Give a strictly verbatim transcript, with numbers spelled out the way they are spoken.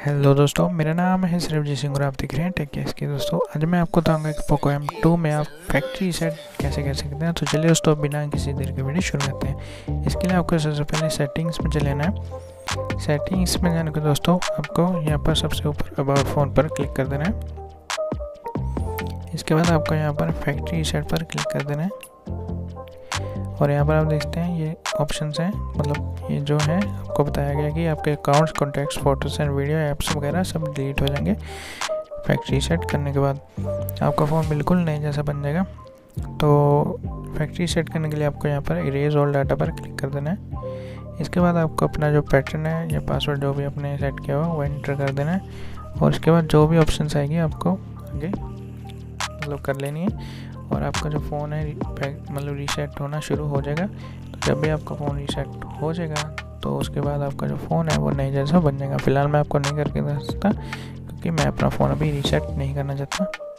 Hello दोस्तों, मेरा नाम है सरबजीत सिंह और आप देख रहे हैं टेक केस के। दोस्तों आज मैं आपको बताऊंगा कि पोको एम टू में आप फैक्ट्री रीसेट कैसे कर सकते हैं। तो चलिए दोस्तों, बिना किसी देर के वीडियो शुरू करते हैं। इसके लिए आपको सबसे पहले सेटिंग्स में चले जाना है। सेटिंग्स में जाने के दोस्तों आपको यहाँ पर सबसे ऊपर अबाउट फ़ोन पर क्लिक कर देना है। इसके बाद आपको यहाँ पर फैक्ट्री रीसेट पर क्लिक कर देना है और यहाँ पर आप देखते हैं ये ऑप्शंस हैं, मतलब ये जो है आपको बताया गया कि आपके accounts, contacts, photos and video apps वगैरह सब डिलीट हो जाएंगे फैक्ट्री सेट करने के बाद। आपका फ़ोन बिल्कुल नए जैसा बन जाएगा। तो फैक्ट्री सेट करने के लिए आपको यहाँ पर इरेज ऑल डाटा पर क्लिक कर देना है। इसके बाद आपको अपना जो पैटर्न है या पासवर्ड जो भी आपने सेट किया हुआ वो एंटर कर देना है और इसके बाद जो भी ऑप्शंस आएगी आपको आगे मतलब कर लेनी है और आपका जो फ़ोन है मतलब रीसेट होना शुरू हो जाएगा। तो जब भी आपका फ़ोन रीसेट हो जाएगा तो उसके बाद आपका जो फ़ोन है वो नए जैसा बन जाएगा। फ़िलहाल मैं आपको नहीं करके दे सकता क्योंकि मैं अपना फ़ोन अभी रीसेट नहीं करना चाहता।